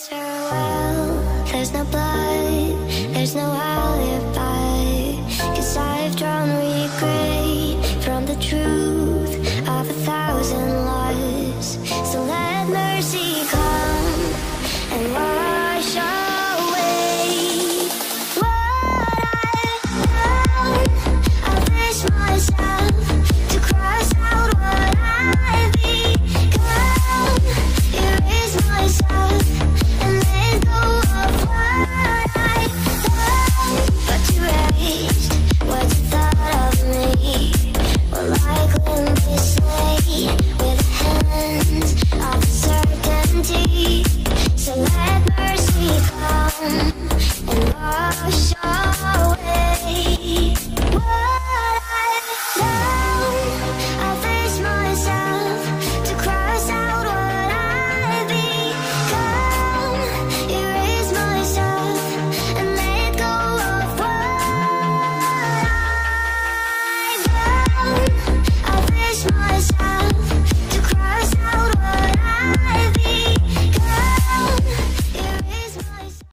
this farewell. There's no blood, there's no alibi, 'cause I've drawn regret from the truth of 1,000 lies. So let mercy come and wash away what I've done. I wish myself to cross out what I've become, erase myself and let go of what I've done. But you erased what you thought of me. Well, like limp snake with hands of certainty. So